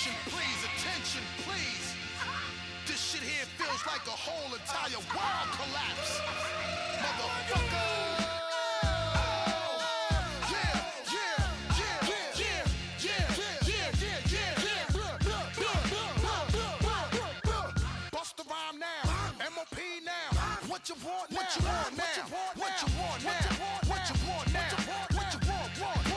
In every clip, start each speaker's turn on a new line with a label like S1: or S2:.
S1: attention, please. This shit here feels like a whole entire world collapse. Motherfucker. Bust the rhyme now. MOP now. What you want now? What you want now? What you want now? What you want now? What you want?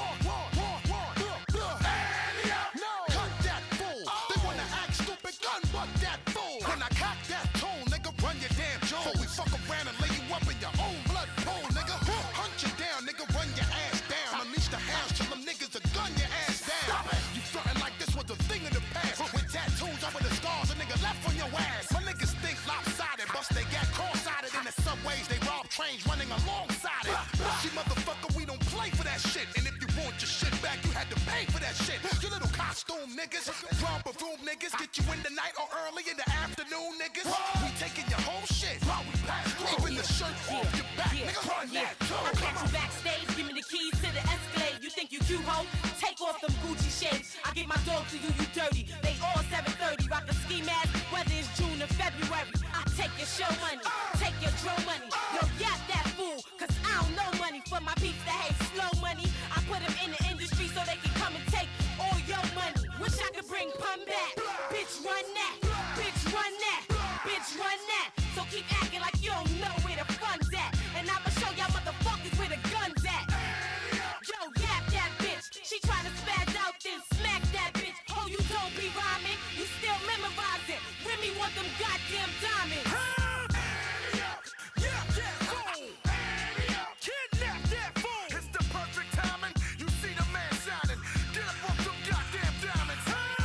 S1: Cut that fool. They wanna act stupid, gun butt that fool. When I cock that tool, nigga, run your damn jaw. Before we fuck around and lay you up in your own blood pool, nigga. Hunt you down, nigga, run your ass down. Unleash the hounds till them niggas will gun your ass down. You frontin' like this was a thing of the past. With tattoos over the scars, a nigga left on your ass. My niggas think lopsided, bust they got cross-sided in the subways. They rob trains running alongside it. See, motherfucker, we don't play for that shit. And if you want your shit back, you had to pay for that shit. You little costume niggas, romper room niggas, get you in the night or early in the afternoon niggas. We taking your whole shit while we pass through. Even the shirt off your back, nigga, run that too.
S2: I catch you backstage, give me the keys to the Escalade. You think you cute, ho? Take off them Gucci shades. I get my dog to you, you dirty. They all 730, rock a ski mask, whether it's June or February. I take your show money, take your drum money. Yo, yap that fool, cause I don't know money for my peeps that hate slow money. I put them in the industry so they can come and take all your money. Wish I could bring pun back. Bitch, run that. Bitch, run that. Bitch, run that. So keep acting like you don't know where the fun's at. And I'ma show y'all motherfuckers where the gun's at. Yo, yap that bitch. She try to spaz out, then smack that bitch. Oh, you don't be rhyming. You still memorizing. Remy want them goddamn diamonds.
S1: Kidnap that fool. It's the perfect timing. You see the man shining. Get up off them goddamn diamonds.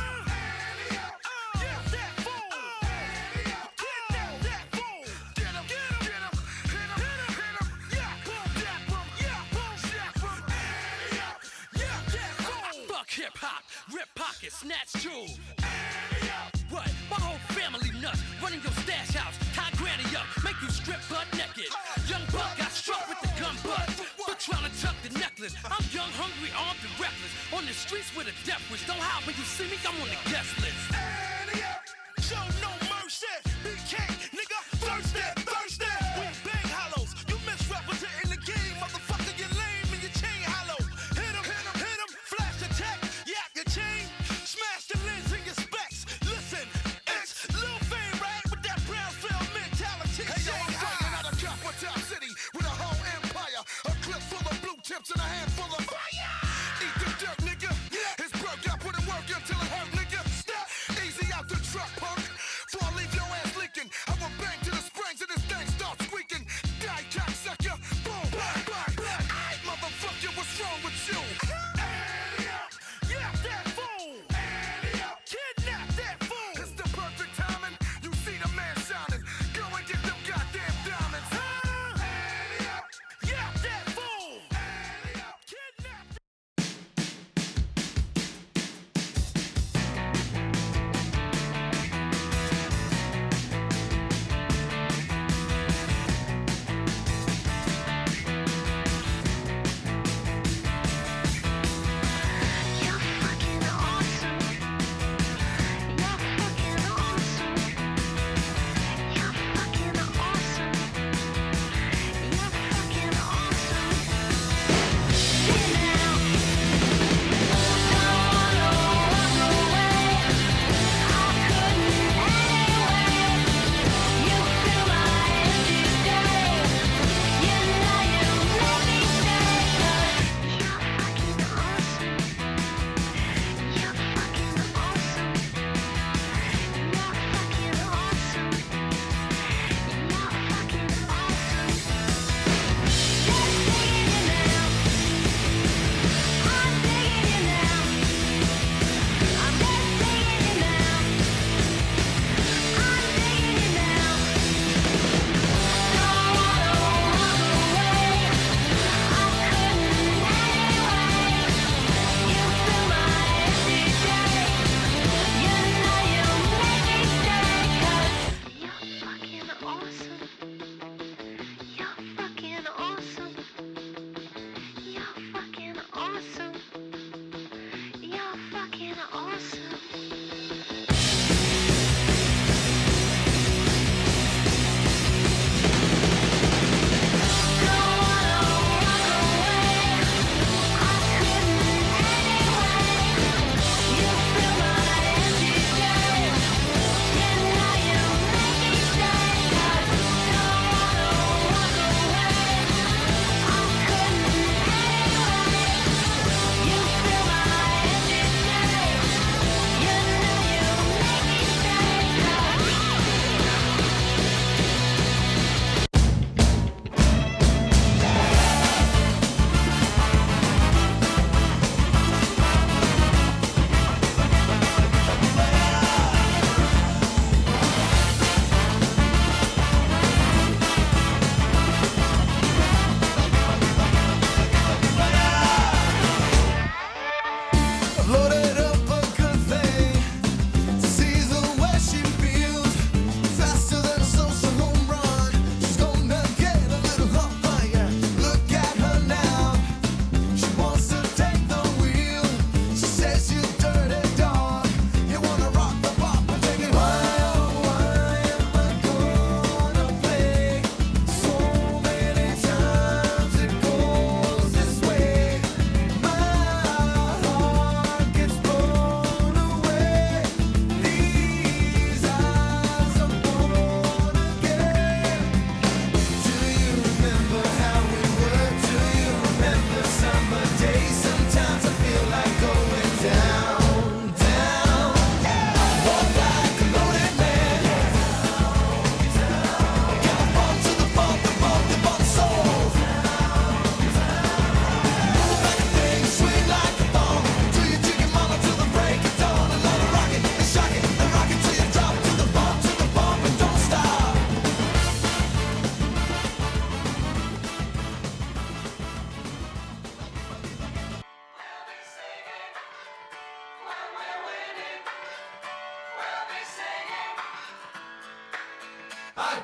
S1: Get that fool. Kidnap that fool. Get him. Hit him. Yeah, boom, yeah, boom, yeah, boom, yeah, boom. Yeah, that fool.
S3: Fuck hip hop, rip pockets, snatch jewels. What? My whole family nuts, running your stash house, tie granny up, make you strip butt naked. Young buck got struck with the gun butt, for trying to tuck the necklace. I'm young, hungry, armed, and reckless. On the streets with a death wish. Don't hide when you see me, I'm on the guest list.
S1: Show no mercy, BK, nigga, thirsty. We bang hollows, you misrepresenting the game, motherfucker, you lame and your chain hollow. Hit him, flash attack, yak your chain, smash the lens in your specs. Listen, it's Lil Fame, right, with that Brownsville mentality. Hey, yo, I'm talking out of Capital City with a whole empire, a clip full of blue tips and a handful of fire. Eat the dirt, nigga. It's broke, I put in work until it hurt, nigga. Stop. Easy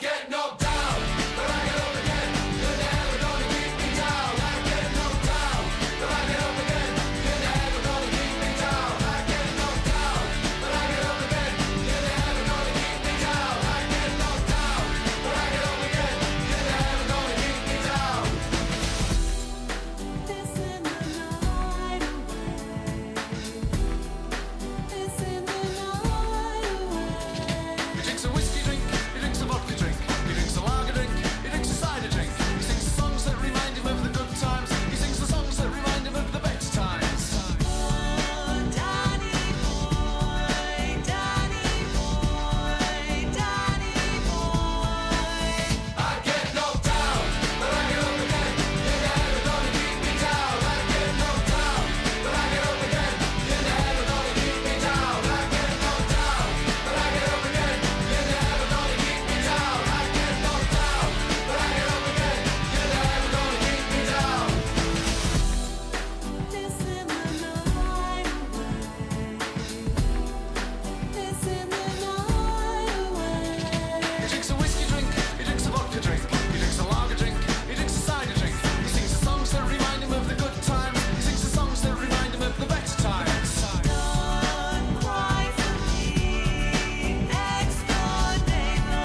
S1: get knocked down, but I get up again. You're never gonna keep me down. I get knocked down, but I get up again. You're never gonna keep me down. I get knocked down, but I get up again. You're never gonna keep me down. I get knocked down, but I get up again. You're never gonna keep me down.
S4: Listen the night away. Listen the night away.
S1: He drinks a whiskey drink, he drinks a vodka drink, he drinks a lager drink, he drinks a cider drink. He sings the songs that remind him of the good times. He sings the songs that remind him of the best times.
S4: Oh, Danny boy, Danny boy, Danny boy.
S1: I get knocked down, but I get up again. You're never gonna keep me down. I get knocked down, but I get up again. You're never gonna keep me down. I get knocked down, but I get up again. You're never gonna keep me down. I get knocked down, but I get up again. You're never gonna keep me down.
S4: Listen the night away. Listen the night away.
S1: He drinks a whiskey drink, he drinks a vodka drink, he drinks a lager drink, he drinks a cider drink. He sings the songs that remind him of the good times. He sings the songs that remind him of the better times.
S4: Don't cry for me, ex-Gordana.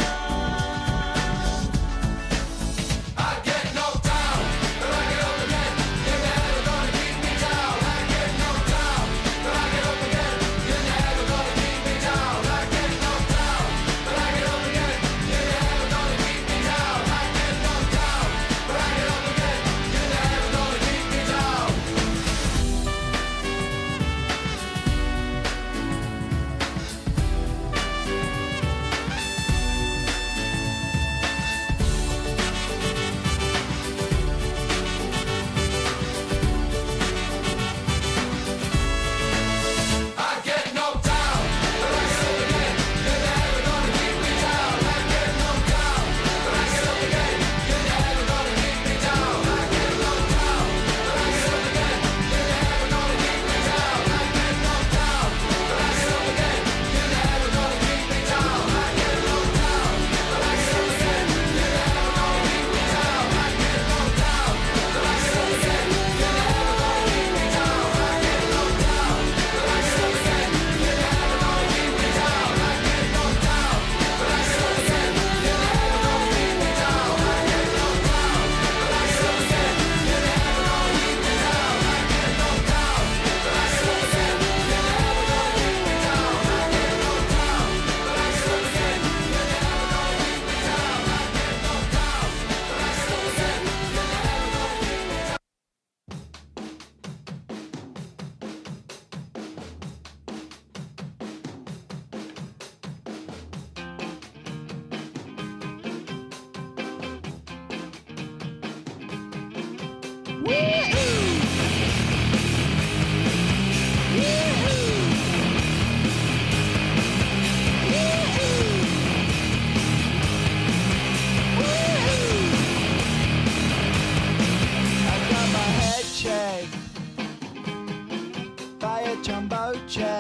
S1: I get knocked down, but I get up again. You're never gonna keep me down. I get knocked down, but I get up again. You're never gonna keep me down. I get knocked down, but I get up again. You're never gonna keep me down. I get knocked down, but I get up again. You're never gonna keep me down. I get knocked down, but I get up again. You're never gonna keep me down. I get knocked down, but I get up again. You're never gonna keep me down. I get knocked down, but I get up again. You're never gonna keep me down. I get knocked down, but I get up again. You're never gonna keep me down. I get knocked down, but I get up again. You're never gonna keep me down. I get knocked down, but I get up again. You're never gonna keep me down. I get knocked down, but I get up again. You're never gonna keep me down. I get knocked down, but I get up again. You're never gonna keep me down. I get knocked down, but I get up again. You're never gonna keep me down. I get knocked down, but I get up again. You're never gonna keep me down. I get knocked down, but I get up again. You're never gonna keep me down. I get knocked down, but I get up again. You're never gonna keep me down.
S5: I got my head shaved by a jumbo jet.